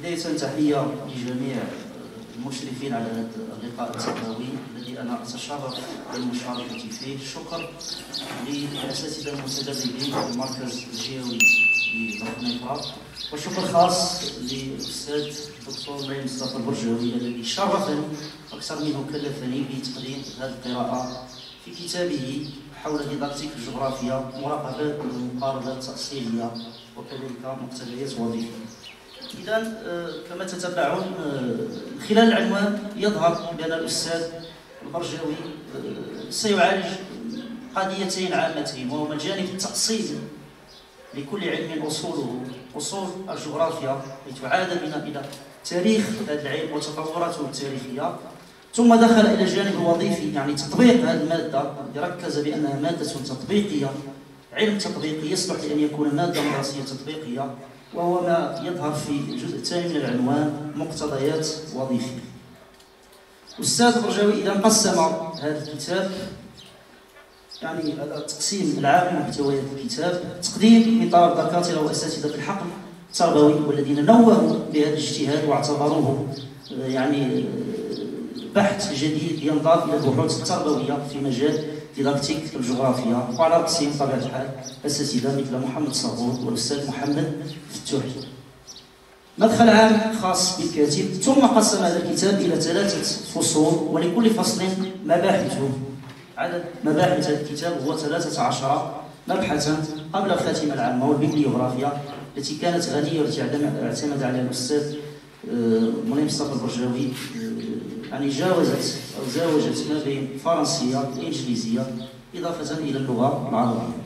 بداية تحية لجميع المشرفين على هذا اللقاء التربوي الذي أنا أتشرف بالمشاركة فيه. شكر للأساتذة المتدربين في المركز الجهوي للنفرة، وشكر خاص للأستاذ الدكتور مريم مصطفى البرجاوي الذي شرفني أكثر منه كلفني بتقديم هذه القراءة في كتابه حول ديداكتيك الجغرافيا، مراقبات ومقاربات تأصيلية وكذلك مقتضيات وظيفية. إذا كما تتبعون خلال العنوان يظهر بأن الأستاذ البرجاوي سيعالج قضيتين عامتين، وهما الجانب التأصيلي لكل علم أصوله أصول الجغرافيا، لتعاد بنا إلى تاريخ هذا العلم وتطوراته التاريخية، ثم دخل إلى الجانب الوظيفي، يعني تطبيق هذه المادة. ركز بأنها مادة تطبيقية، علم تطبيقي يصلح لأن يكون مادة دراسية تطبيقية، وهو ما يظهر في الجزء الثاني من العنوان مقتضيات وظيفية. الأستاذ البرجاوي إذا قسم هذا الكتاب، يعني هذا التقسيم العام لمحتويات الكتاب: تقديم لطلب دكاترة وأساتذة الحقل التربوي والذين نوهوا بهذا الاجتهاد واعتبروه يعني بحث جديد ينضاف إلى البحوث التربوية في مجال ديداكتيك الجغرافيا، وعلى رأسهم بطبيعة الحال أساتذة مثل محمد صابور والأستاذ محمد فتوحي. مدخل عام خاص بالكاتب، ثم قسم هذا الكتاب إلى 3 فصول، ولكل فصل مباحثه. عدد مباحث هذا الكتاب هو 13 مبحثا قبل الخاتمة العامة والبيبليوغرافيا التي كانت غنية والتي اعتمد عليها الأستاذ مريم مصطفى البرجاوي، يعني زاوجت ما بين الفرنسية والإنجليزية إضافة إلى اللغة العربية.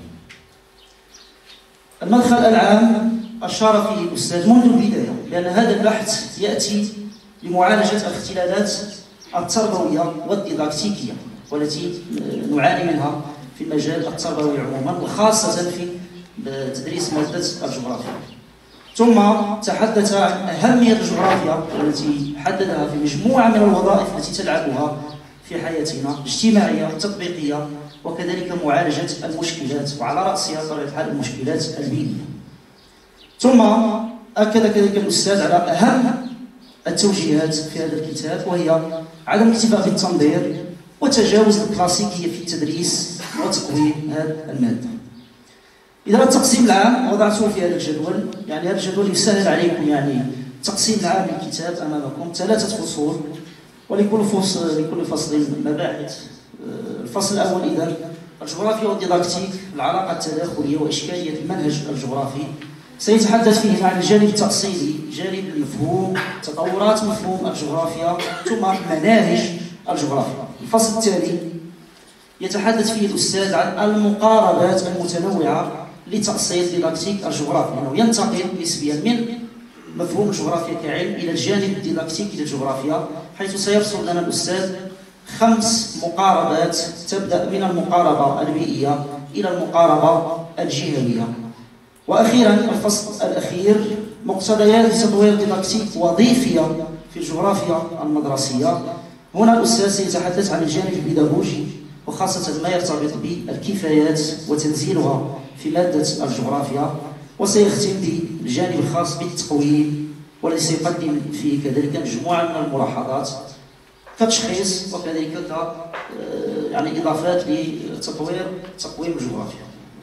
المدخل العام أشار فيه الأستاذ منذ البداية بأن هذا البحث يأتي لمعالجة الاختلالات التربوية والديداكتيكية والتي نعاني منها في المجال التربوي عموما، وخاصة في تدريس مادة الجغرافيا. ثم تحدث عن أهمية الجغرافيا التي حددها في مجموعة من الوظائف التي تلعبها في حياتنا الاجتماعية والتطبيقية، وكذلك معالجة المشكلات، وعلى رأسها بطبيعة الحال المشكلات البيئية. ثم أكد كذلك الأستاذ على أهم التوجيهات في هذا الكتاب، وهي عدم الاكتفاء بالتنظير وتجاوز الكلاسيكية في التدريس وتقويم هذه المادة. إذا التقسيم العام وضعته في هذا الجدول، يعني هذا الجدول يسهل عليكم يعني التقسيم العام للكتاب أمامكم 3 فصول، ولكل فصل مباحث. الفصل الأول إذا الجغرافيا والديداكتيك، العلاقة التداخلية وإشكالية المنهج الجغرافي، سيتحدث فيه عن الجانب التأصيلي، جانب المفهوم، تطورات مفهوم الجغرافيا، ثم مناهج الجغرافيا. الفصل الثاني يتحدث فيه الأستاذ عن المقاربات المتنوعة لتأصيل ديداكتيك الجغرافيا، أنه ينتقل نسبيا من مفهوم الجغرافيا كعلم إلى الجانب الديداكتيكي للجغرافيا، حيث سيرسم لنا الأستاذ 5 مقاربات تبدأ من المقاربة البيئية إلى المقاربة الجهوية. وأخيرا الفصل الأخير مقتضيات تطوير ديداكتيك وظيفية في الجغرافيا المدرسية. هنا الأستاذ سيتحدث عن الجانب البيداغوجي، وخاصة ما يرتبط بالكفايات وتنزيلها في مادة الجغرافيا، وسيختم بالجانب الخاص بالتقويم، والذي سيقدم فيه كذلك مجموعة من الملاحظات كتشخيص وكذلك يعني إضافات لتطوير تقويم الجغرافيا.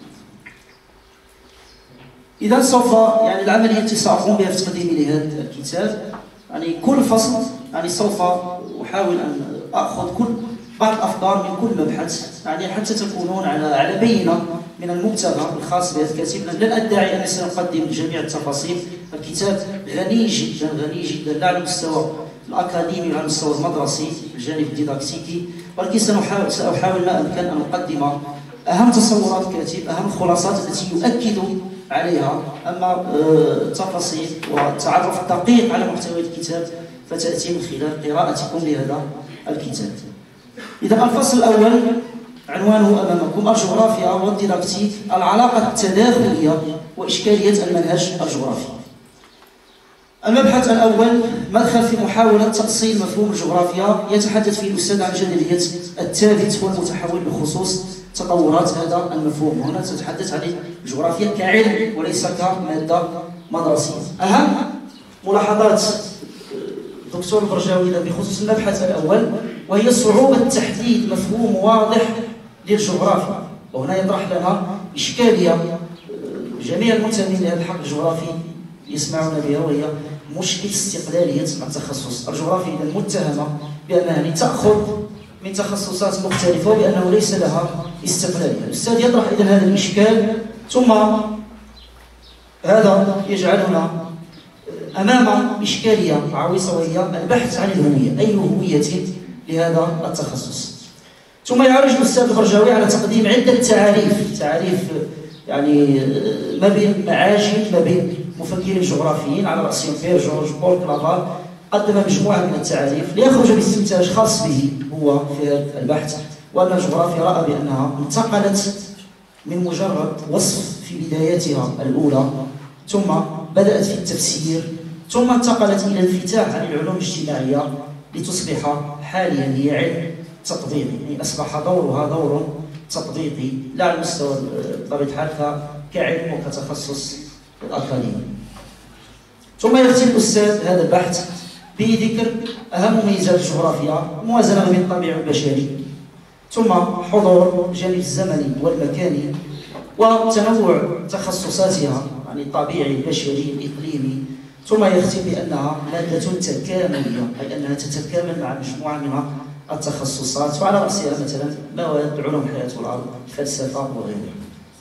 إذا سوف يعني العملية التي سأقوم بها في تقديمي لهذا الكتاب، يعني كل فصل يعني سوف أحاول أن أخذ بعض الأفكار من كل مبحث، يعني حتى تكونون على بينة من المبتغى الخاص بهذا الكاتب. لن أدعي أني سأقدم جميع التفاصيل، الكتاب غني جدا لا على المستوى الأكاديمي وعلى المستوى المدرسي الجانب الديداكتيكي، ولكن سأحاول ما أمكن أن أقدم أهم تصورات الكاتب، أهم الخلاصات التي يؤكد عليها. أما التفاصيل والتعرف الدقيق على محتوى الكتاب فتأتي من خلال قراءتكم لهذا الكتاب. إذا الفصل الأول عنوانه أمامكم: الجغرافيا والديداكتيك، العلاقة التداخلية وإشكالية المنهج الجغرافي. المبحث الأول مدخل في محاولة تأصيل مفهوم الجغرافيا، يتحدث فيه الأستاذ عن جدلية الثابت والمتحول بخصوص تطورات هذا المفهوم. هنا تتحدث عن الجغرافيا كعلم وليس كمادة مدرسية. أهم ملاحظات الدكتور البرجاوي بخصوص المبحث الأول، وهي صعوبة تحديد مفهوم واضح للجغرافيا. وهنا يطرح لنا إشكالية جميع المنتمين لهذا الحق الجغرافي يسمعون بها، وهي مشكل استقلالية التخصص. الجغرافيا إذا متهمة بأنها تأخذ من تخصصات مختلفة وبأنه ليس لها استقلالية. الأستاذ يطرح إذا هذا الإشكال، ثم هذا يجعلنا أمام إشكالية عويصة، وهي البحث عن الهوية، أي هوية لهذا التخصص. ثم يعرج الأستاذ البرجاوي على تقديم عدة تعاريف يعني ما بين معاجم ما بين مفكرين جغرافيين، على رأسهم بيير جورج بول كلافار. قدم مجموعة من التعاريف ليخرج باستنتاج خاص به هو في هذا البحث، وأن الجغرافيا رأى بأنها انتقلت من مجرد وصف في بداياتها الأولى، ثم بدأت في التفسير، ثم انتقلت إلى الانفتاح عن العلوم الاجتماعية لتصبح حاليا هي علم تطبيقي. يعني أصبح دورها دور تطبيقي لا على مستوى بطبيعة الحال كعلم وكتخصص أكاديمي. ثم يختم الأستاذ هذا البحث بذكر أهم ميزات الجغرافيا، موازنة بين الطبيعي والبشري، ثم حضور الجانب الزمني والمكاني، وتنوع تخصصاتها، يعني الطبيعي البشري الإقليمي. ثم يختم بأنها مادة تكاملية، أي أنها تتكامل مع مجموعة من التخصصات، وعلى رأسها مثلا مواد علوم الحياة والأرض، الفلسفة وغيرها.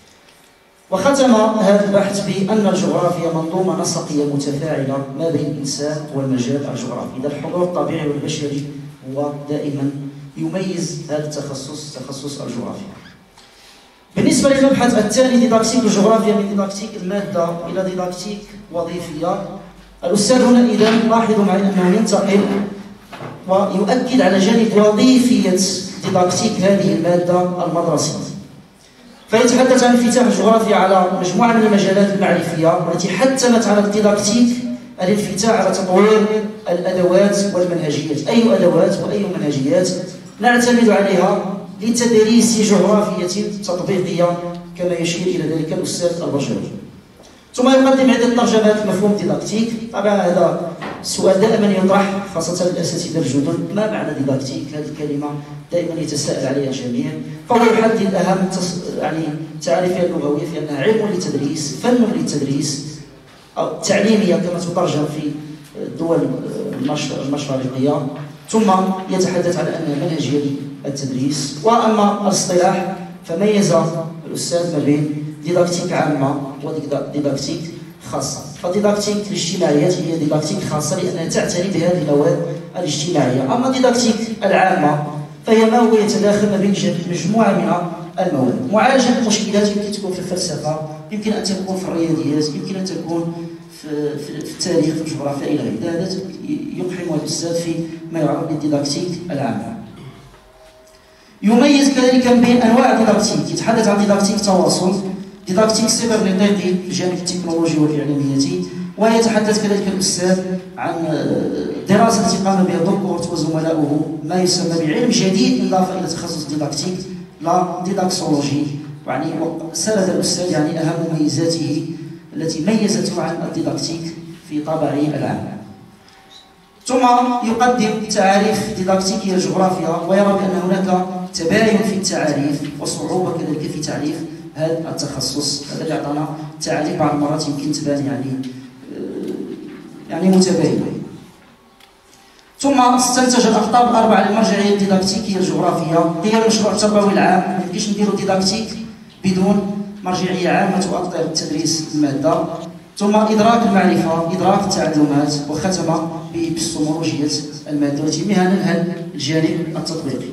وختم هذا البحث بأن الجغرافيا منظومة نسقية متفاعلة ما بين الإنسان والمجال الجغرافي. إذا الحضور الطبيعي والبشري هو دائما يميز هذا التخصص، تخصص الجغرافيا. بالنسبة للمبحث الثاني، ديداكتيك الجغرافيا من ديداكتيك المادة إلى ديداكتيك وظيفية، الأستاذ هنا إذا لاحظوا معي أنه ينتقل ويؤكد على جانب وظيفية ديداكتيك هذه المادة المدرسية. فيتحدث عن انفتاح الجغرافيا على مجموعة من المجالات المعرفية والتي حتمت على الديداكتيك الانفتاح على تطوير الأدوات والمنهجيات. أي أدوات وأي منهجيات نعتمد عليها لتدريس جغرافية تطبيقية كما يشير إلى ذلك الأستاذ البرجاوي. ثم يقدم عدة ترجمات لمفهوم ديداكتيك. طبعا هذا السؤال دائما يطرح خاصة الأساتذة الجدد، ما معنى ديداكتيك؟ هذه الكلمة دائما يتساءل عليها الجميع. فهو يحدد أهم يعني تعريفها اللغوية في أنها علم للتدريس، فن للتدريس، أو تعليمية كما تترجم في الدول المشرقية. ثم يتحدث على أنها منهجية للتدريس. وأما الاصطلاح فميز الأستاذ ما بين ديداكتيك عامة وديداكتيك خاصة. فديداكتيك الاجتماعيات هي ديداكتيك خاصة لأنها تعتني بهذه المواد الاجتماعية. أما ديداكتيك العامة فهي ما هو يتداخل ما بين مجموعة من المواد. معالجة المشكلات يمكن تكون في الفلسفة، يمكن أن تكون في الرياضيات، يمكن أن تكون في التاريخ، في الجغرافيا إلى غير ذلك. يقحم الأستاذ في ما يعرف بالديداكتيك العامة. يميز كذلك بين أنواع الديداكتيك، يتحدث عن ديداكتيك تواصل، ديداكتيك سيبرنيتيكي في الجانب التكنولوجي والإعلامية، ويتحدث كذلك الأستاذ عن دراسة التي قام بها دوكورت وزملاؤه ما يسمى بعلم جديد إضافة إلى تخصص ديداكتيك، لا ديداكسولوجي. يعني سرد الأستاذ يعني أهم مميزاته التي ميزته عن الديداكتيك في طابعه العام. ثم يقدم تعاريف ديداكتيكية للجغرافيا، ويرى بأن هناك تباين في التعاريف وصعوبة كذلك في تعريف هذا التخصص. هذا اللي أعطانا تعاريف بعض المرات يمكن تبان يعني متباينة. ثم استنتج الأقطاب الأربعة للمرجعية الديداكتيكية الجغرافية. هي المشروع التربوي العام، ما يمكنش نديرو ديداكتيك بدون مرجعية عامة تؤطر تدريس المادة. ثم إدراك المعرفة، إدراك التعلمات، وختم بإبستمولوجية المادة التي بها ننهل الجانب التطبيقي.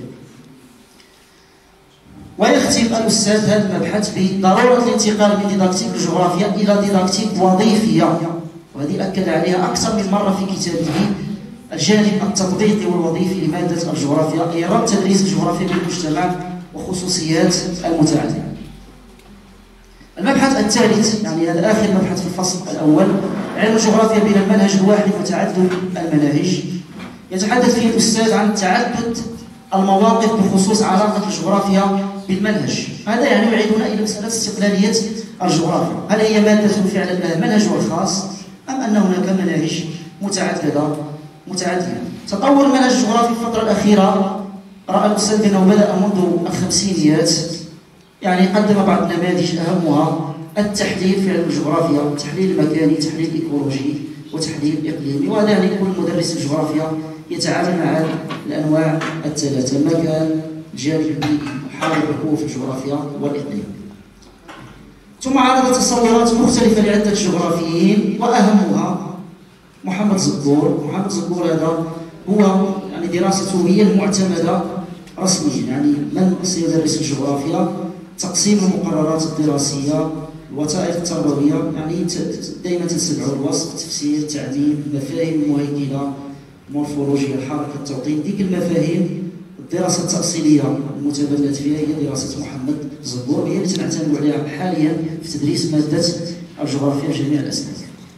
ويختم الأستاذ هذا المبحث بضرورة الانتقال من ديداكتيك الجغرافيا إلى ديداكتيك وظيفية، وهذه أكد عليها أكثر من مرة في كتابه. الجانب التطبيقي والوظيفي لمادة الجغرافيا، أي ربط تدريس الجغرافيا بالمجتمع وخصوصيات المتعلم. المبحث الثالث، يعني هذا آخر مبحث في الفصل الأول، علم الجغرافيا بين المنهج الواحد وتعدد المناهج. يتحدث فيه الأستاذ عن تعدد المواقف بخصوص علاقة الجغرافيا بالمنهج. هذا يعني يعيدنا إلى مسألة استقلالية الجغرافيا. هل هي مادة فعلا لها منهجها الخاص، أم أن هناك مناهج متعددة. تطور المنهج الجغرافي في الفترة الأخيرة رأى الأستاذ بأنه بدأ منذ الخمسينيات، يعني قدم بعض النماذج أهمها التحليل في علم الجغرافيا، التحليل المكاني، التحليل الإيكولوجي، وتحليل الإقليمي، وهذا يعني كل مدرس الجغرافيا يتعامل مع الأنواع الثلاثة: المكان، الجانب البيئي، وحالة الوقوع في الجغرافيا والإقليم. ثم عرض تصورات مختلفة لعدة جغرافيين وأهمها محمد زبور. محمد زبور هذا هو يعني دراسته هي المعتمدة رسميا، يعني من سيدرس الجغرافيا، تقسيم المقررات الدراسية، الوثائق التربوية، يعني دائما تتبعوا الوصف، التفسير، التعميم، المفاهيم المهيكلة، المورفولوجيا، الحركة، التوطين، ديك المفاهيم الدراسة التأصيلية المتبنات فيها هي دراسة محمد زبور، هي التي نعتمد عليها حاليا في تدريس مادة الجغرافيا في جميع الأسلاك.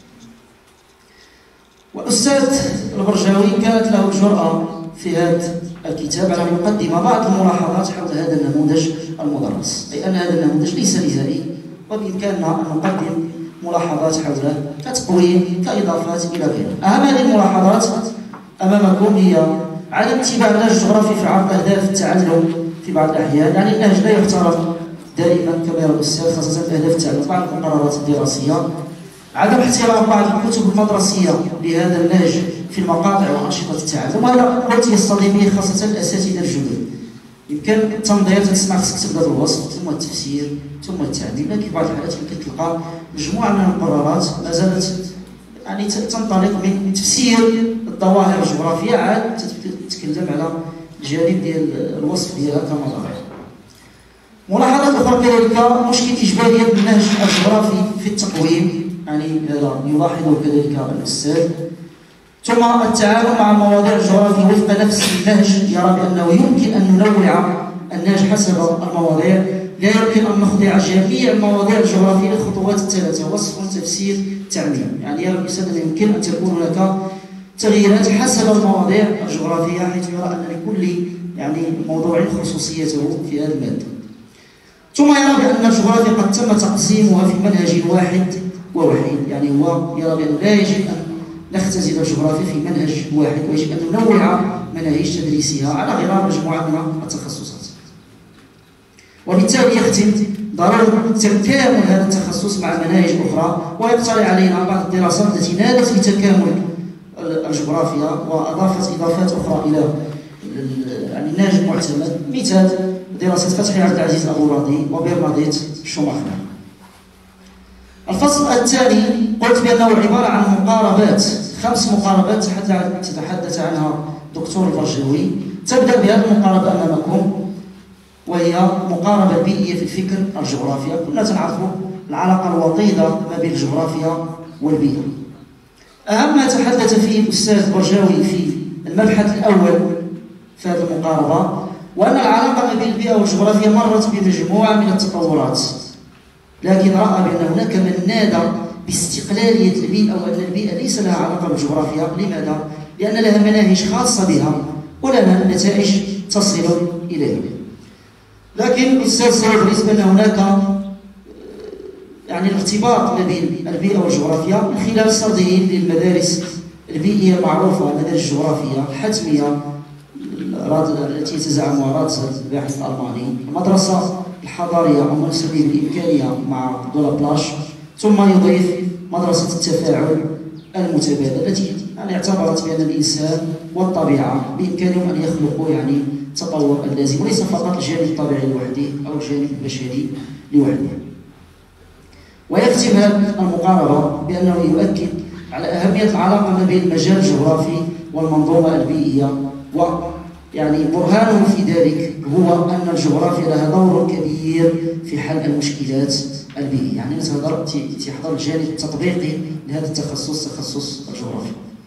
والأستاذ البرجاوي كانت له الجرأة في هذا الكتاب على أن يقدم بعض الملاحظات حول هذا النموذج المدرس، أي أن هذا النموذج ليس نهائي وبإمكاننا أن نقدم ملاحظات حوله كتقويم، كإضافات إلى غيره. أهم هذه الملاحظات أمامكم هي عدم اتباع النهج الجغرافي في عرض أهداف التعلم في بعض الأحيان، يعني النهج لا يحترم دائما كما يرى الأستاذ، خاصة أهداف التعلم بعض المقررات الدراسية. عدم احترام بعض الكتب المدرسية لهذا النهج في المقاطع وأنشطة التعلم، وهذا قلت يصطدم به خاصة الأساتذة الجدد. يمكن التنظير تسمع خصك تبدا بالوصف ثم التفسير ثم التعديل، لكن في بعض الحالات يمكن تلقى مجموعة من المقررات ما زالت يعني تنطلق من تفسير الظواهر الجغرافية عاد تتكلم على الجانب ديال الوصف ديالها كمظاهر. ملاحظات أخرى كذلك مشكل إجبارية المنهج الجغرافي في التقويم، يعني هذا يلاحظه كذلك الأستاذ. ثم التعامل مع المواضيع الجغرافية وفق نفس النهج، يرى بأنه يمكن أن ننوع النهج حسب المواضيع، لا يمكن أن نخضع جميع المواضيع الجغرافية للخطوات الثلاثة: وصف، تفسير، تعميم. يعني يرى الأستاذ أن يمكن أن تكون هناك تغييرات حسب المواضيع الجغرافية، حيث يرى أن لكل يعني موضوع خصوصيته في هذه المادة. ثم يرى بأن الجغرافيا قد تم تقسيمها في منهج واحد ووحيد، يعني هو يرى بأنه لا يجب أن نختزل الجغرافيا في منهج واحد، ويجب أن ننوع مناهج تدريسها على غرار مجموعة من التخصصات. وبالتالي يختم ضرورة تكامل هذا التخصص مع مناهج أخرى، ويقترح علينا بعض الدراسات التي نادت بتكامل الجغرافيا وأضافت إضافات أخرى إلى يعني النهج المعتمد، مثال دراسة فتحي عبد العزيز أبو راضي وبرناديت شوماخر. الفصل الثاني قلت بأنه عبارة عن مقاربات، 5 مقاربات تتحدث عنها دكتور البرجاوي. تبدأ بهذه المقاربة أمامكم، وهي مقاربة بيئية في الفكر الجغرافيا. كلنا تعرف العلاقة الوطيدة ما بين الجغرافيا والبيئة. أهم ما تحدث فيه الأستاذ البرجاوي في المبحث الأول في هذه المقاربة، وأن العلاقة ما بين البيئة والجغرافيا مرت بمجموعة من التطورات، لكن رأى بأن هناك من نادى باستقلالية البيئة، وأن البيئة ليس لها علاقة بالجغرافيا. لماذا؟ لأن لها مناهج خاصة بها ولها نتائج تصل إليها. لكن الأستاذ سيدرس بأن هناك يعني الارتباط ما بين البيئة والجغرافيا من خلال سرده للمدارس البيئية المعروفة، المدارس الجغرافية الحتمية التي يتزعمها راتزل الباحث الألماني، المدرسة الحضارية أو ما نسميه بالإمكانية مع دولابلاش، ثم يضيف مدرسة التفاعل المتبادل التي يعني اعتبرت بأن الإنسان والطبيعة بإمكانهم أن يخلقوا يعني التطور اللازم، وليس فقط الجانب الطبيعي لوحده أو الجانب البشري لوحده. ويختم هذه المقاربة بأنه يؤكد على أهمية العلاقة ما بين المجال الجغرافي والمنظومة البيئية، ويعني برهانه في ذلك هو أن الجغرافيا لها دور كبير في حل المشكلات البيئية. يعني تحضر الجانب التطبيقي لهذا التخصص، تخصص الجغرافيا.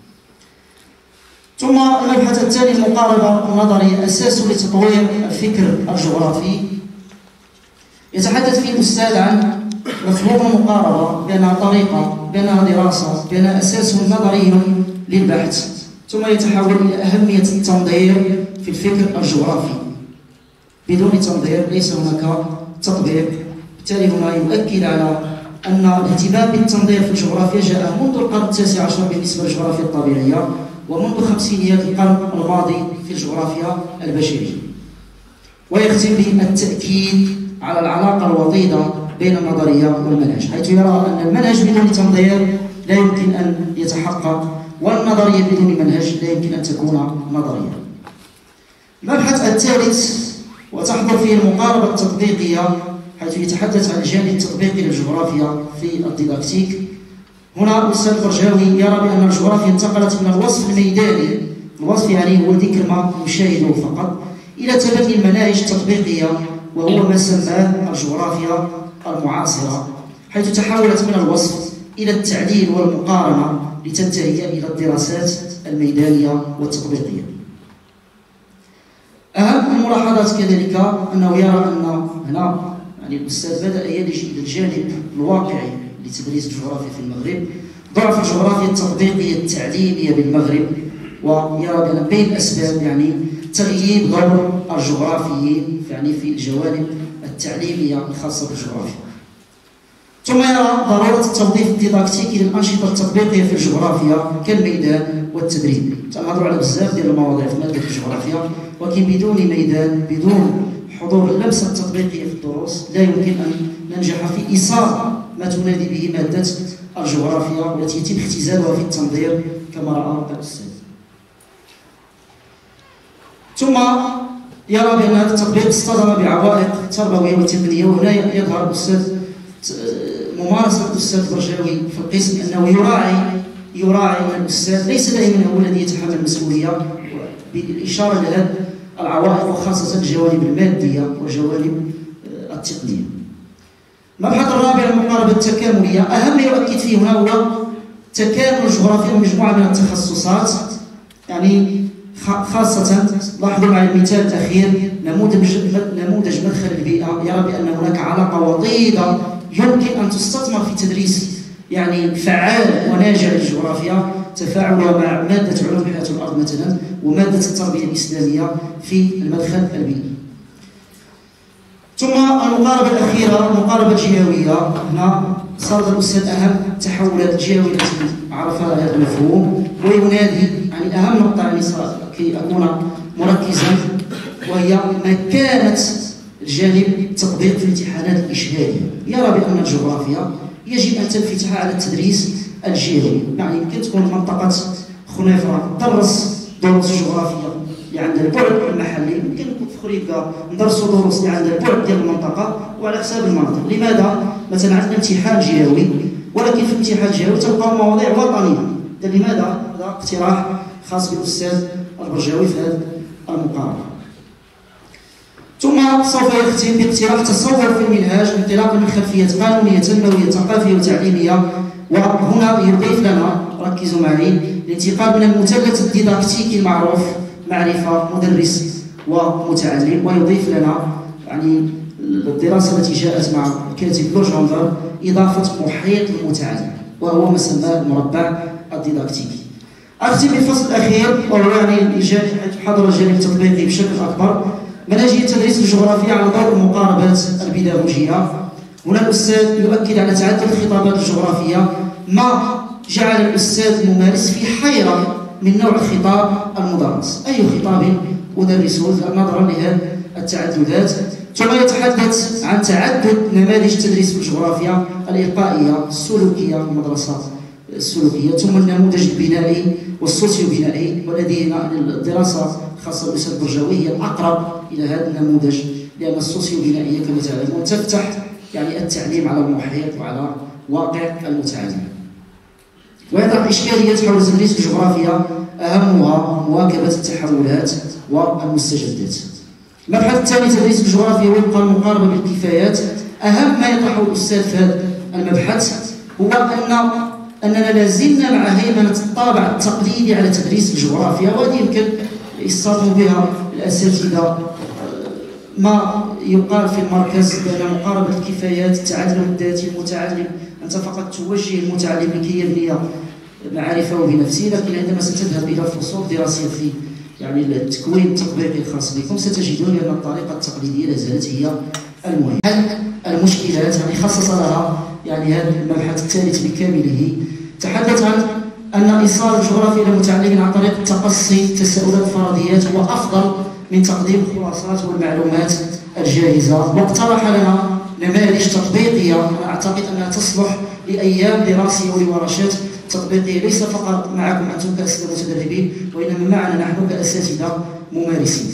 ثم المبحث الثاني المقاربة النظرية، أساس لتطوير الفكر الجغرافي. يتحدث فيه الأستاذ عن مفهوم المقاربة بأنها طريقة، بأنها دراسة، بأنها أساس نظري للبحث، ثم يتحول إلى أهمية التنظير في الفكر الجغرافي. بدون تنظير ليس هناك تطبيق. بالتالي هنا يؤكد على أن الاهتمام بالتنظير في الجغرافيا جاء منذ القرن التاسع عشر بالنسبة للجغرافيا الطبيعية، ومنذ خمسينيات القرن الماضي في الجغرافيا البشرية، ويختم بالتأكيد على العلاقة الوطيدة بين النظرية والمنهج، حيث يرى أن المنهج بدون تنظير لا يمكن أن يتحقق، والنظرية بدون منهج لا يمكن أن تكون نظرية. المبحث الثالث وتحضر فيه المقاربة التطبيقية، حيث يتحدث عن الجانب التطبيقي للجغرافيا في الديداكتيك. هنا الأستاذ البرجاوي يرى بأن الجغرافيا انتقلت من الوصف الميداني، الوصف يعني هو ذكر ما نشاهده فقط، إلى تبني المناهج التطبيقية، وهو ما سماه الجغرافيا المعاصرة، حيث تحولت من الوصف إلى التعليل والمقارنة لتنتهي إلى الدراسات الميدانية والتطبيقية. أهم الملاحظات كذلك أنه يرى أن هنا يعني الأستاذ بدأ يلجأ إلى الجانب الواقعي لتدريس الجغرافيا في المغرب، ضعف الجغرافيا التطبيقية التعليمية بالمغرب، ويرى بأن بين الأسباب يعني تغييب دور الجغرافيين يعني في الجوانب التعليمية الخاصة بالجغرافيا. ثم يرى ضرورة التوظيف الديداكتيكي للأنشطة التطبيقية في الجغرافيا كالميدان والتدريب. تنهضروا على بزاف ديال المواضيع في مادة الجغرافيا، ولكن بدون ميدان، بدون حضور اللمسة التطبيقية في الدروس، لا يمكن أن ننجح في إيصال ما تنادي به مادة الجغرافيا والتي يتم اختزالها في التنظير كما رأى الأستاذ. ثم يرى بأن هذا التطبيق اصطدم بعوائق تربوية وتقنية، وهنا يظهر الأستاذ ممارسة الأستاذ البرجاوي في القسم أنه يراعي أن الأستاذ ليس دائما هو الذي يتحمل المسؤولية، بالإشارة إلى العوائق وخاصة الجوانب المادية وجوانب التقنية. المبحث الرابع المقاربة التكاملية، أهم ما يؤكد فيه هنا هو تكامل الجغرافيا ومجموعة من التخصصات، يعني خاصة لاحظوا معي المثال الأخير نموذج مدخل البيئة، يرى بأن هناك علاقة وطيدة يمكن أن تستثمر في تدريس يعني فعال وناجع للجغرافيا، تفاعلها مع مادة علوم حياة الأرض مثلا ومادة التربية الإسلامية في المدخل البيئي. ثم المقاربة الأخيرة المقاربة الجهوية، هنا صار الأستاذ أهم التحولات الجهوية التي عرفها هذا المفهوم، وينادي يعني أهم نقطة يعني كي أكون مركزا، وهي مكانة الجانب التطبيق في الامتحانات الإشهادية. يرى بأن الجغرافيا يجب أن تنفتح على التدريس الجهوي، يعني يمكن تكون منطقة خنيفرة تدرس دروس جغرافية اللي عندها البعد المحلي، يمكن في خريبكا ندرسوا دروس اللي عندها البعد ديال المنطقة وعلى حساب المناطق. لماذا؟ مثلا عندنا امتحان جهوي، ولكن في الامتحان الجهوي تلقى مواضيع وطنية. لماذا؟ هذا اقتراح خاص بالأستاذ البرجاوي في هذه المقارنة. ثم سوف يختم باقتراح تصور في المنهاج انطلاقا من خلفية قانونية تنموية ثقافية وتعليمية، وهنا يضيف لنا ركزوا معي الانتقال من المثلث الديداكتيكي المعروف معرفة مدرس ومتعلم، ويضيف لنا يعني الدراسة التي جاءت مع الكاتب لوجندر إضافة محيط المتعلم، وهو ما سماه المربع الديداكتيكي. أختم بالفصل الأخير وهو يعني حيث حضر الجانب التطبيقي بشكل أكبر، منهجية تدريس الجغرافيا على ضوء المقاربات البيداغوجية. هنا الأستاذ يؤكد على تعدد الخطابات الجغرافية، ما جعل الأستاذ الممارس في حيرة من نوع الخطاب المدرس، أي خطاب أدرسه نظرا لهذه التعددات. ثم يتحدث عن تعدد نماذج تدريس في الجغرافيا الإلقائية السلوكية، المدرسات السلوكية، ثم النموذج البنائي والسوسيو بنائي، والذي الدراسة الخاصة بالأستاذ البرجاوي هي الأقرب إلى هذا النموذج، لأن السوسيو بنائية كما تعلمون تفتح يعني التعليم على المحيط وعلى واقع المتعلم. ويطرح إشكاليات حول تدريس الجغرافيا أهمها مواكبة التحولات والمستجدات. المبحث الثاني تدريس الجغرافيا وفق المقاربة بالكفايات. أهم ما يطرحه الأستاذ في هذا المبحث هو أننا لازلنا مع هيمنة الطابع التقليدي على تدريس الجغرافيا، وهذه يمكن يصطدم بها الأساتذة ما يقال في المركز بأن مقاربة الكفايات، التعلم الذاتي، المتعلم أنت فقط توجه المتعلم لكي يبني معارفه بنفسه، لكن عندما ستذهب إلى فصول دراسية في يعني التكوين التطبيقي الخاص بكم ستجدون أن الطريقة التقليدية لا زالت هي المهمة. المشكلات يعني خصص لها يعني هذا المبحث الثالث بكامله، تحدث عن أن إيصال الجغرافيا إلى المتعلمين عن طريق تقصي التساؤلات الفرضيات هو أفضل من تقديم الخلاصات والمعلومات الجاهزة، واقترح لنا نماذج تطبيقية أنا أعتقد أنها تصلح لأيام دراسية ولورشات تطبيقية، ليس فقط معكم أنتم كأساتذة متدربين، وإنما معنا نحن كأساتذة ممارسين.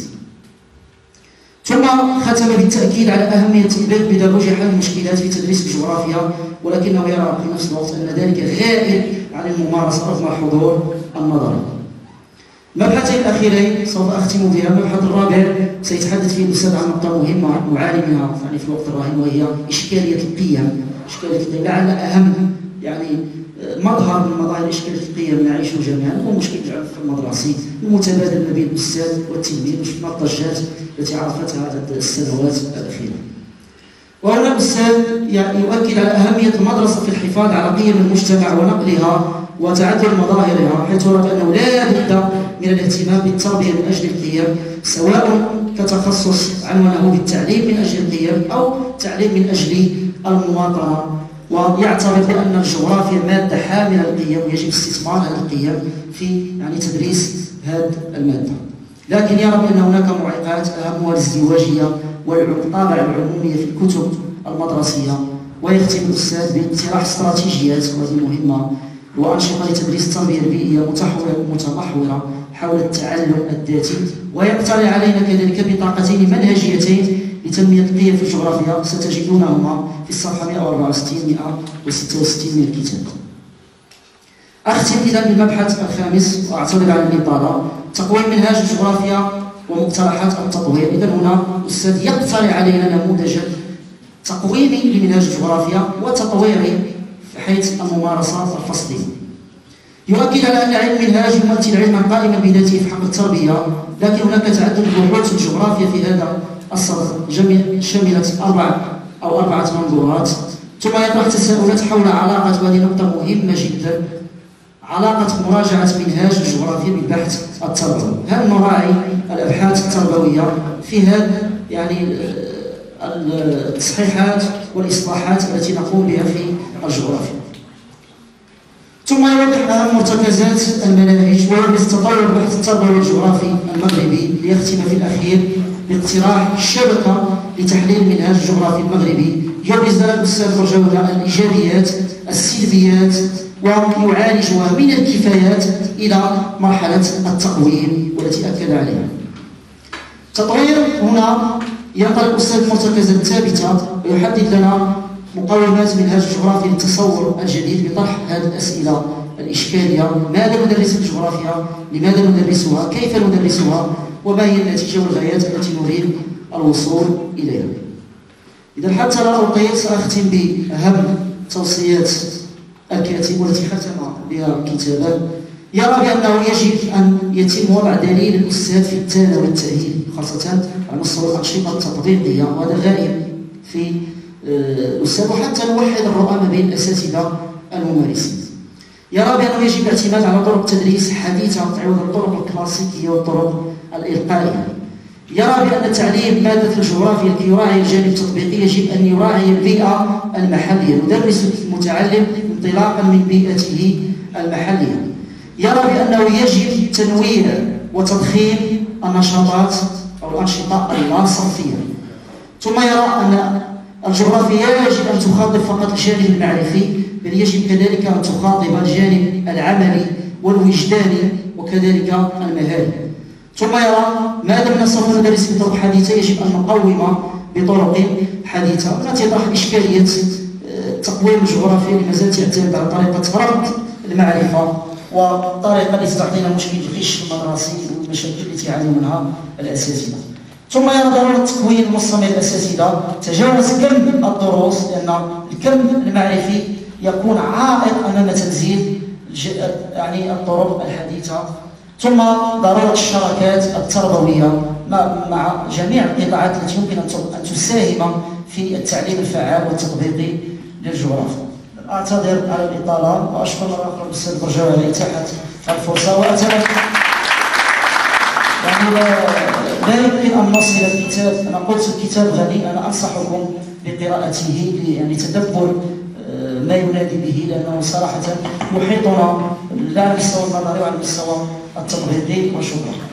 ثم ختم بالتأكيد على أهمية تطبيق بيداغوجيا حل المشكلات في تدريس الجغرافيا، ولكنه يرى في نفس الوقت أن ذلك غائب عن الممارسة رغم حضور النظري. المبحثين الأخيرين سوف أختم بها. المبحث الرابع سيتحدث فيه الأستاذ عن نقطة مهمة نعاني منها يعني في الوقت الراهن، وهي إشكالية القيم. لعل أهم يعني مظهر من مظاهر إشكالية القيم نعيشه جميعا هو مشكلة العنف المدرسي المتبادل ما بين الأستاذ والتلميذ، وشفنا الضجات التي عرفتها هذه السنوات الأخيرة. وهنا الأستاذ يؤكد على أهمية المدرسة في الحفاظ على قيم المجتمع ونقلها وتعدد مظاهرها، حيث يرى بأنه لا بد من الاهتمام بالتربية من أجل القيم، سواء كتخصص عنوانه بالتعليم من أجل القيم أو تعليم من أجل المواطنة، ويعتبر بأن الجغرافيا مادة حاملة للقيم ويجب استثمار هذه القيم في يعني تدريس هذه المادة. لكن يرى بأن هناك معيقات أهمها الازدواجية والطابع العمومية في الكتب المدرسية، ويختم الأستاذ باقتراح استراتيجيات وهذه مهمة وأنشطة لتدريس التربية البيئية متمحورة حول التعلم الذاتي، ويقترح علينا كذلك بطاقتين منهجيتين لتنمية القيم في الجغرافيا ستجدونهما في الصفحة 164 166 من الكتاب. أختم إذا بالمبحث الخامس وأعترض على الإطالة، تقويم منهاج الجغرافيا ومقترحات التطوير. إذا هنا الأستاذ يقترح علينا نموذجا تقويمي لمنهاج الجغرافيا وتطويري حيث الممارسة الفصلية. يؤكد على أن علم المنهاج يمثل علما قائما بذاته في حق التربية، لكن هناك تعدد بحوث الجغرافيا في هذا الصدد شملت أربعة منظورات، ثم يطرح تساؤلات حول علاقة، وهذه نقطة مهمة جدا، علاقة مراجعة منهاج الجغرافيا بالبحث التربوي. هل نراعي الأبحاث التربوية في هذا يعني التصحيحات والإصلاحات التي نقوم بها في الجغرافيا؟ ثم يوضح أهم مرتكزات المناهج ويبرز تطور البحث التربوي الجغرافي المغربي، ليختم في الأخير باقتراح شبكة لتحليل المنهاج الجغرافي المغربي يبرز لنا الأستاذ برجاوي الإيجابيات السلبيات ويعالجها من الكفايات إلى مرحلة التقويم والتي أكد عليها. تطوير هنا ينقل الأستاذ المرتكزات الثابتة ويحدد لنا مقومات منهاج الجغرافيا للتصور الجديد بطرح هذه الأسئلة الإشكالية: ماذا ندرس الجغرافيا؟ لماذا ندرسها؟ كيف ندرسها؟ وما هي النتيجة والغايات التي نريد الوصول إليها؟ إذا حتى لا أطيل سأختم بأهم توصيات الكاتب والتي ختم بها كتابه. يرى بأنه يجب أن يتم وضع دليل الأستاذ في الثانوي والتأهيل، خاصة على مستوى الأنشطة التطبيقية، وهذا غائب في الأستاذ، وحتى نوحد الرؤى ما بين الأساتذة الممارسين. يرى بأنه يجب الاعتماد على طرق تدريس حديثة تعوض الطرق الكلاسيكية والطرق الإلقائية. يرى بأن تعليم مادة الجغرافيا لكي يراعي الجانب التطبيقي يجب أن يراعي البيئة المحلية، ندرس المتعلم انطلاقا من بيئته المحلية. يرى بأنه يجب تنويع وتضخيم النشاطات أو الأنشطة اللاصرفية. ثم يرى أن الجغرافيا يجب أن تخاطب فقط الجانب المعرفي، بل يجب كذلك أن تخاطب الجانب العملي والوجداني وكذلك المهاري. ثم يرى ما دمنا سوف ندرس بطرق حديثة يجب أن نقوم بطرق حديثة. التي تطرح إشكالية تقويم الجغرافيا اللي مازال تعتمد على طريقة ربط المعرفة والطريقة التي تعطينا مشكل الغش المدرسي والمشاكل التي يعاني منها الأساتذة. ثم يرى ضرورة تكوين منظمة الأساتذة تجاوز كم الدروس، لأن الكم المعرفي يكون عائق أمام تنزيل يعني الطرق الحديثة. ثم ضرورة الشراكات التربوية مع جميع القطاعات التي يمكن أن تساهم في التعليم الفعال والتطبيقي للجغرافيا. أعتذر على الإطالة وأشكر مرة أخرى الأستاذ برجاوي على إتاحة الفرصة، وأتمنى يعني لا يمكن أن نصل الكتاب. أنا قلت الكتاب غني، أنا أنصحكم بقراءته يعني تدبر ما ينادي به، لأنه صراحة يحيطنا لا على المستوى النظري وعلى المستوى التطبيقي. وشكرا.